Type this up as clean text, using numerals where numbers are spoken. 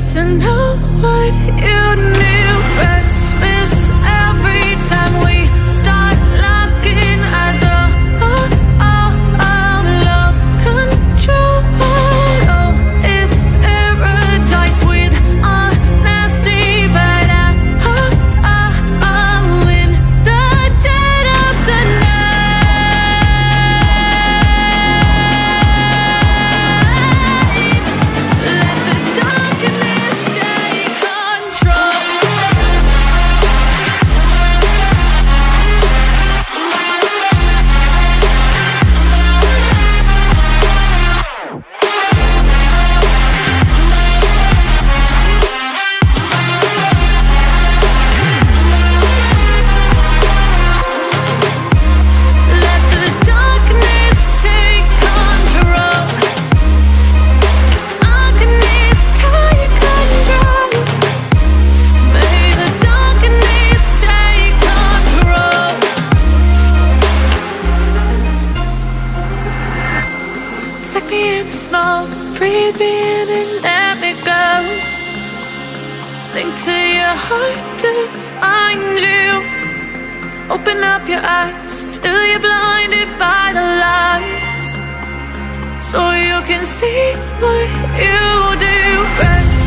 to know what you knew. Restless every time we start locking eyes. Lost control. Oh, it's paradise with honesty, but I'm in the dead of the night. Let the darkness take control. Let the darkness take control. Darkness take control. May the darkness take control. Take me in the smoke, breathe me in and let me go. Sink to your heart to find you. Open up your eyes till you're blinded by the lies, so you can see what you do. Rest